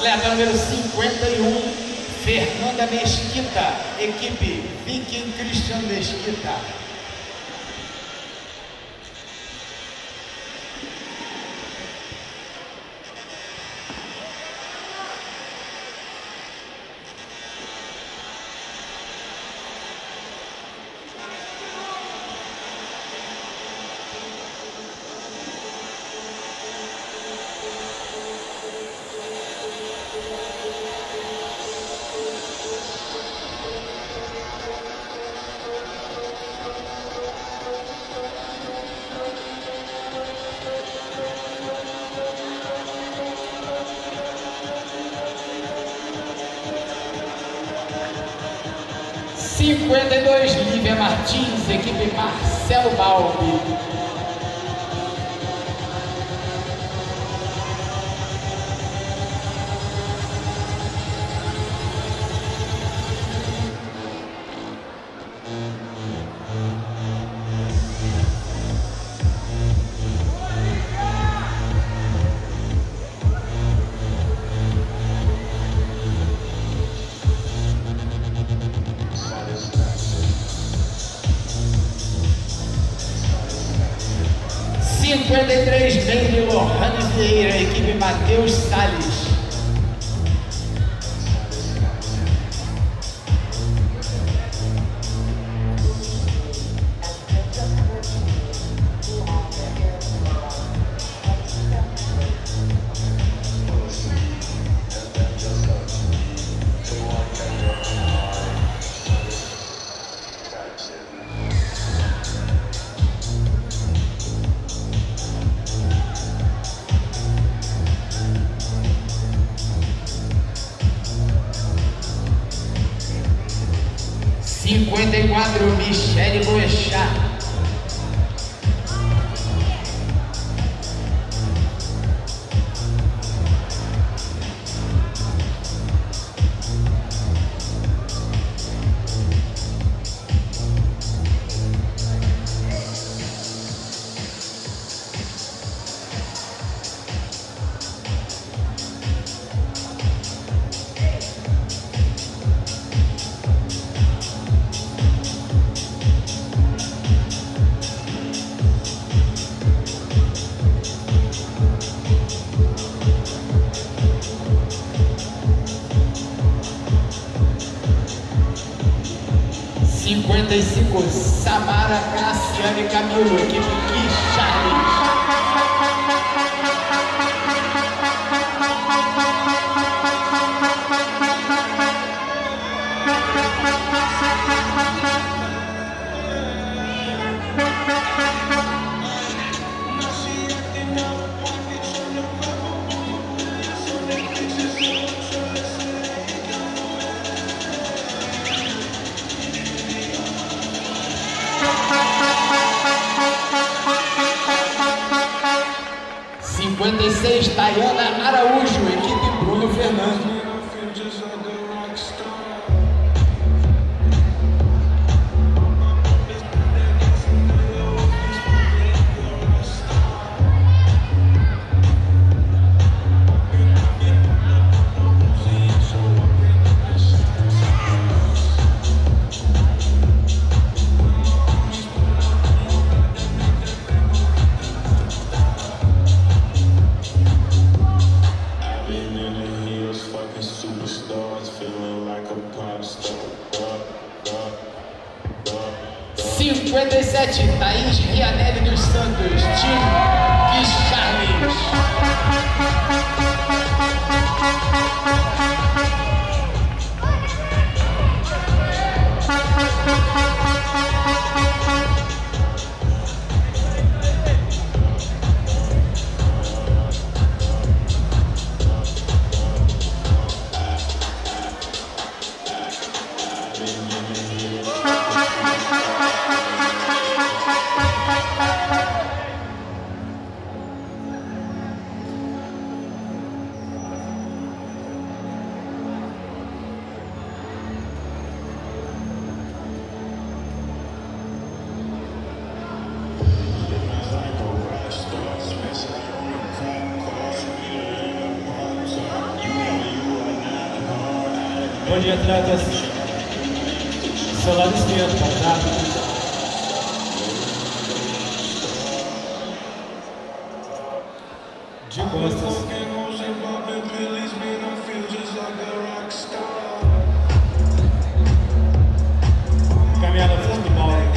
Atleta número 51, Fernanda Mesquita, equipe Viking Christian Mesquita. Lívia Martins, equipe Marcelo Balbi. Meire Lohane Vieira, equipe Matheus Salles. Michele Boechat. Samara Cassiane Camilo, equipe Ki Charles. Tayana Araújo, equipe Bruno Fernando. Thaís Rianelli dos Santos, time Ki Charles. Favor de atletas, seu lado esquerdo, tá? De costas. Caminhada fundo do palco.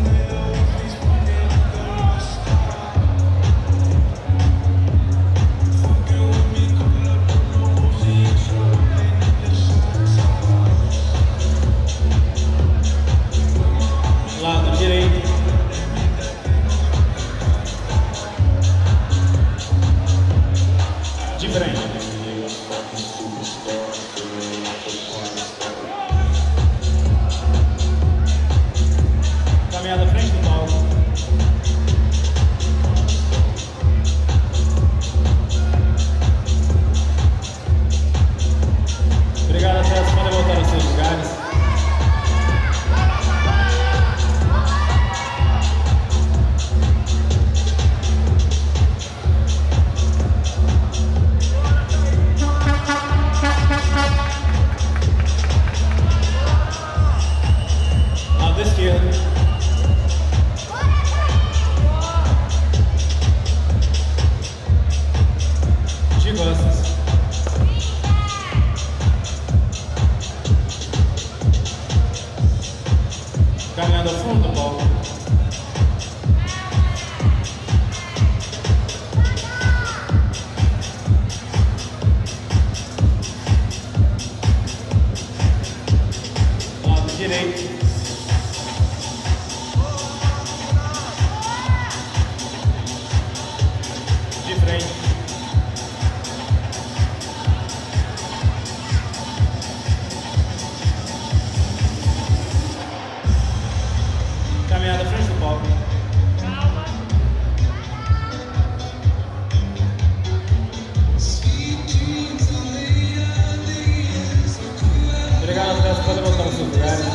Lado direito. De frente. Caminhada frente do palco. Obrigado, atletas. Podem voltar aos seus lugares. Lado esquerdo. De costas. Caminhando ao fundo do palco. Lado direito. De frente. Caminhada frente do palco. Obrigado, atletas. Podem voltar aos seus lugares.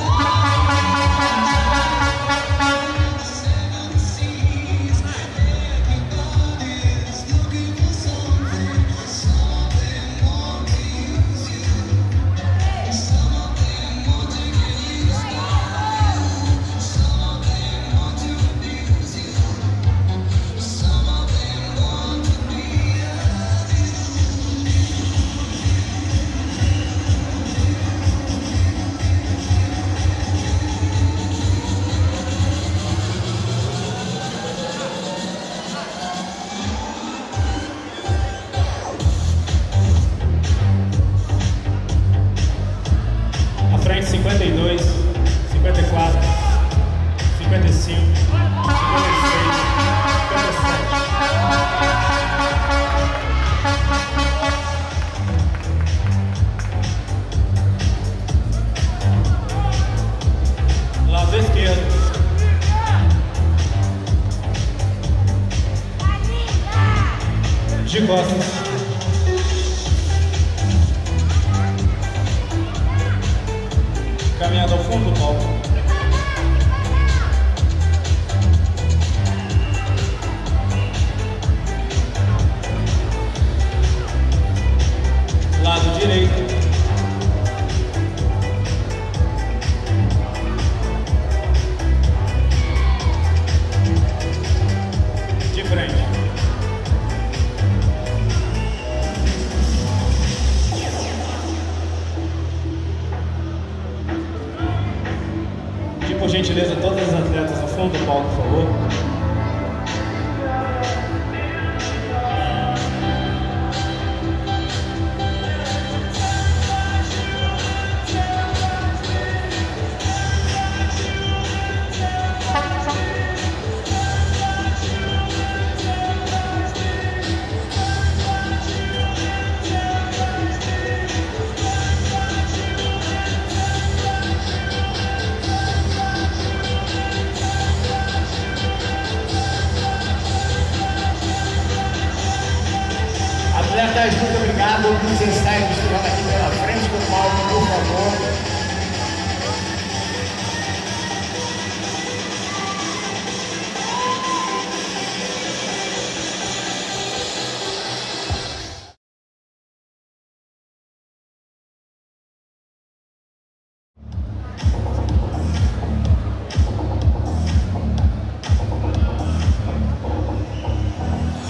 À frente, 52, 54, 55, 56, 57. Lado esquerdo. De costas. Caminhando ao fundo do palco. Lado direito. De frente. Por gentileza, todas as atletas ao fundo do palco, por favor. Atletas, muito obrigado por vocês estarem estudando aqui pela frente do palco, por favor.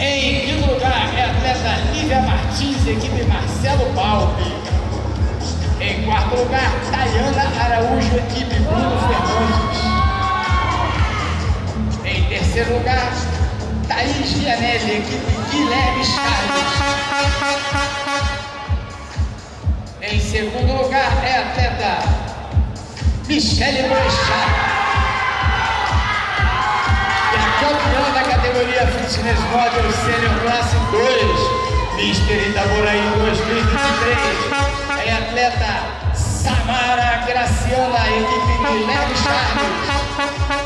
Em quinto lugar é a atleta Lívia Martins, equipe Marcelo Balbi. Em quarto lugar, Tayana Araújo, equipe Bruno Fernandes. Em terceiro lugar, Thaís Vianelli, equipe Guilherme Chaves. Em segundo lugar é a atleta Michele Boechat. E a campeã da categoria Fitness Model Senior Classe 2, Mister Itaboraí 2023, é a atleta Samara Graciana, equipe Guilherme Chaves.